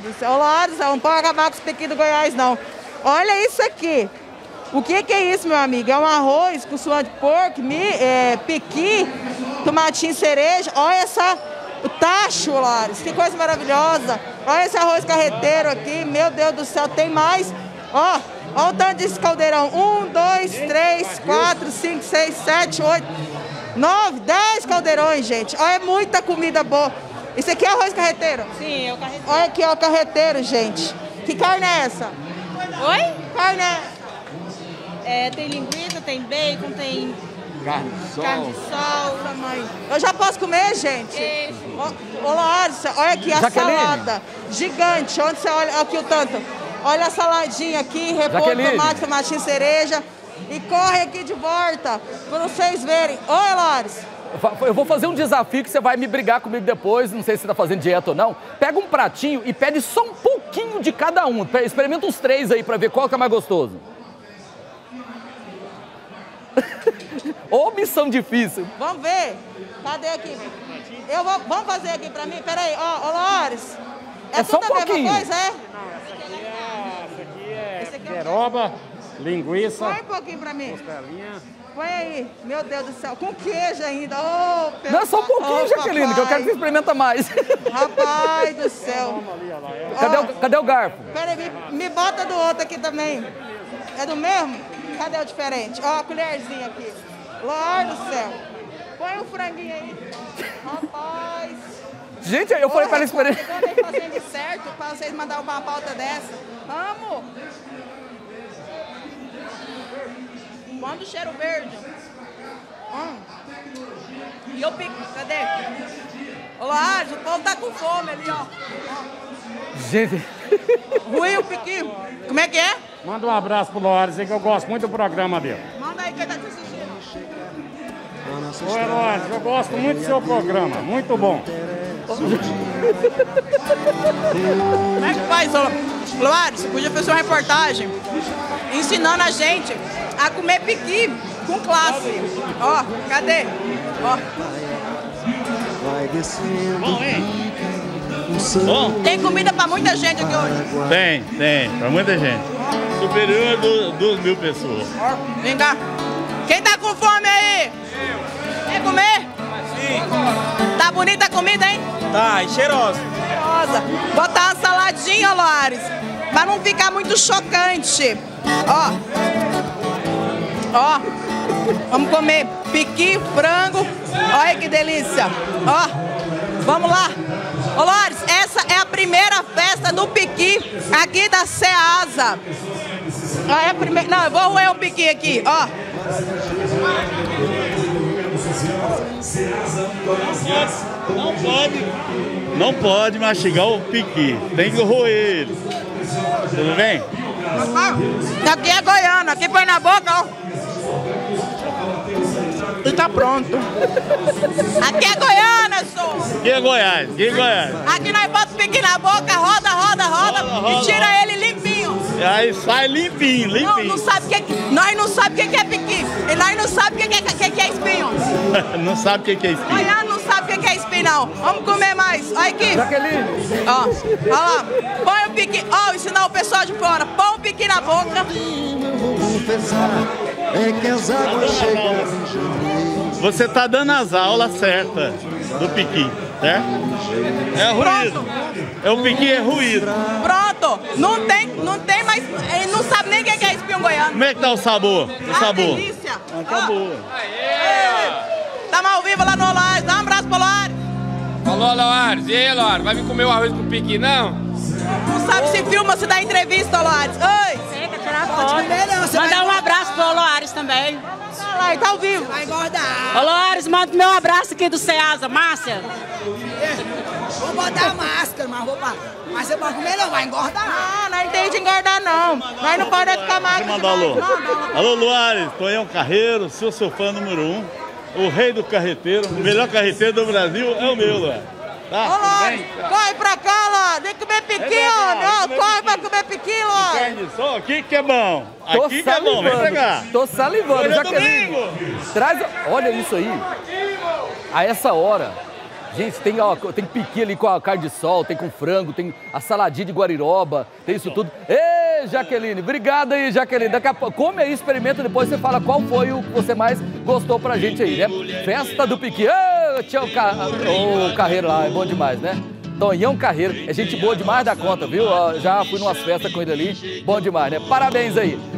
do céu. Ô, Loares, não pode acabar com os pequi do Goiás, não. Olha isso aqui. O que é isso, meu amigo? É um arroz com suã de porco, pequi, tomatinho cereja. Olha o tacho, Loares. Que coisa maravilhosa. Olha esse arroz carreteiro aqui. Meu Deus do céu, tem mais. Ó o tanto desse caldeirão. 1, 2, 3, 4, 5, 6, 7, 8, 9, 10 caldeirões, gente. Olha, é muita comida boa. Isso aqui é arroz carreteiro? Sim, é o carreteiro. Olha aqui, ó, o carreteiro, gente. Que carne é essa? Oi? Carne tem linguiça, tem bacon, tem carne de sol. Mãe. Eu já posso comer, gente? Ô, Larissa, olha aqui a salada gigante. Onde você olha aqui o tanto? Olha a saladinha aqui, repolho, tomate, tomatinho cereja. E corre aqui de volta, para vocês verem. Oi, Larissa. Eu vou fazer um desafio que você vai me brigar comigo depois, não sei se você tá fazendo dieta ou não. Pega um pratinho e pede só um pouquinho de cada um. Experimenta os 3 aí pra ver qual que é mais gostoso. Ô, missão difícil. Vamos ver. Cadê aqui? Vamos fazer aqui pra mim? Peraí, ó, Loares. É só um pouquinho. Coisa, é? Essa aqui é peroba, linguiça. Põe um pouquinho pra mim. Costelinha. Põe aí, meu Deus do céu, com queijo ainda. Oh, não, é só um pouquinho, Jaqueline, que eu quero que você experimenta mais. Rapaz do céu. Cadê o garfo? Peraí, me bota do outro aqui também. É do mesmo? Cadê o diferente? Ó, a colherzinha aqui. Lorde do céu. Põe o franguinho aí. Rapaz. Gente, eu falei para ela experimentar. Eu tô fazendo certo pra vocês mandarem uma pauta dessa. Vamos. Manda o cheiro verde. E eu pico, cadê? Olá, o povo tá com fome ali, ó. Gente. Rui, o piquinho. Como é que é? Manda um abraço pro Loares aí, que eu gosto muito do programa dele. Manda aí, quem tá te assistindo. Oi, Loares, eu gosto muito do seu programa. Muito bom. Como é que faz, Loares? Você podia fazer uma reportagem ensinando a gente a comer piqui com classe. Ó, cadê? Ó. Bom, hein? Bom. Tem comida pra muita gente aqui hoje? Tem, pra muita gente. Superior a 2.000 pessoas. Ó, vem cá. Quem tá com fome aí? Quer comer? Sim. Tá bonita a comida, hein? Tá, e cheirosa. Cheirosa. Botar uma saladinha, Loares, pra não ficar muito chocante. Ó. Ó, vamos comer piqui, frango. Olha que delícia. Ó, vamos lá. Ô, Loares, essa é a primeira festa do piqui aqui da Ceasa. Ó, é a primeira... Não, eu vou roer um piqui aqui, ó. Não pode mastigar o piqui. Tem que roer ele. Tudo bem? Aqui é Goiânia, aqui põe na boca, ó. E tá pronto. Aqui é Goiânia, sou. Aqui é Goiás, Aqui nós botamos o piqui na boca, roda e tira ele limpinho. E aí sai limpinho. Não sabe nós não sabemos o que é piqui. E nós não sabemos o que é espinho. Não sabe o que é espinho. Goiânia não sabe o que é espinho, não. Vamos comer mais. Olha aqui. Jaqueline. Ó, olha lá. Põe o piqui. Ó, ensinar o pessoal de fora. Põe o piqui na boca. Você tá dando as aulas certas do piqui, certo? É ruído. O piqui é ruído. Pronto. Não tem mais. Ele não sabe nem o que é espinho goiano. Como é que tá o sabor? Delícia. Tá boa. Tamo ao vivo lá no Loares. Dá um abraço pro Loares. Falou, Loares. E aí, Loares? Vai vir comer o arroz com piqui, não? Não sabe se filma, se dá entrevista, Loares. Oi. Quer tirar foto. Mandar um abraço pro Loares também. Olha lá, tá ao vivo. Vai engordar. Ô, Loares, manda meu abraço aqui do Ceasa, Márcia. Vou botar a máscara, mas você pode comer não, vai engordar. Não entende engordar não. Nós não podemos ficar magros. Manda alô. Alô, Loares, Tonhão Carreiro, seu fã número 1, o rei do carreteiro, o melhor carreteiro do Brasil é o meu, Loares. Tá? Ô, Loares, corre pra cá, Loares. Vem comer piqui, ó. Corre pra comer piqui, Loares. Só aqui que é bom. Aqui que é bom, vem pra cá. Tô salivando, Hoje é Jaqueline. domingo. Olha isso aí. A essa hora Gente, tem, ó, tem piqui ali com a carne de sol, tem com frango, tem a saladinha de guariroba, tem isso tudo. Ê, Jaqueline, obrigado aí, Jaqueline. Daqui a pouco, come aí, experimenta, depois você fala qual foi o que você mais gostou pra gente aí, né? Festa do piqui. Ê, tinha o Carreiro lá, é bom demais, né? Tonhão Carreiro, é gente boa demais da conta, viu? Já fui numas festas com ele ali, bom demais, né? Parabéns aí.